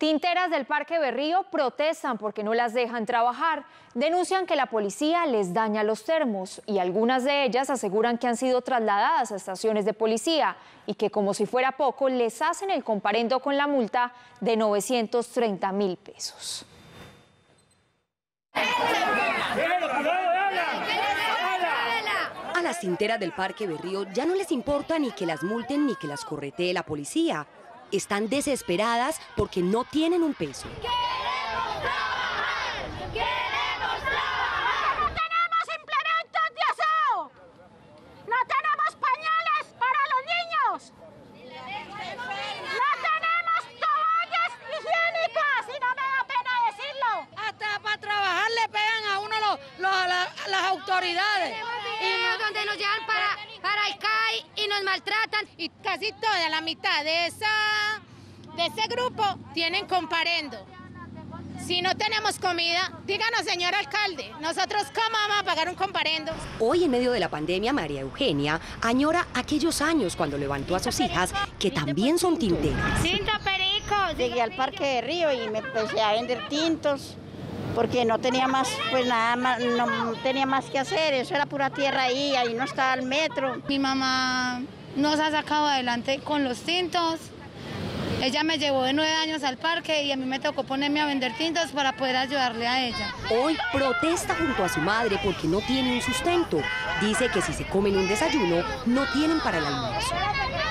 Tinteras del Parque Berrío protestan porque no las dejan trabajar. Denuncian que la policía les daña los termos y algunas de ellas aseguran que han sido trasladadas a estaciones de policía y que, como si fuera poco, les hacen el comparendo con la multa de 930.000 pesos. A las tinteras del Parque Berrío ya no les importa ni que las multen ni que las corretee la policía. Están desesperadas porque no tienen un peso. ¡Queremos trabajar! ¡Queremos trabajar! ¡No tenemos implementos de aseo! ¡No tenemos pañales para los niños! ¡No tenemos toallas higiénicas! Y no me da pena decirlo. Hasta para trabajar le pegan a uno las autoridades. Donde nos llevan para el CAI y nos maltratan. Y casi toda la mitad de ese grupo tienen comparendo. Si no tenemos comida, díganos, señor alcalde, nosotros cómo vamos a pagar un comparendo. Hoy, en medio de la pandemia, María Eugenia añora aquellos años cuando levantó a sus hijas, que también son tinteras. ¡Tinto perico! Llegué al Parque Berrío y me empecé a vender tintos, porque no tenía más, pues nada más, no tenía más que hacer, eso era pura tierra ahí no estaba el metro. Mi mamá nos ha sacado adelante con los tintos. Ella me llevó de 9 años al parque y a mí me tocó ponerme a vender tintos para poder ayudarle a ella. Hoy protesta junto a su madre porque no tiene un sustento. Dice que si se comen un desayuno, no tienen para el almuerzo.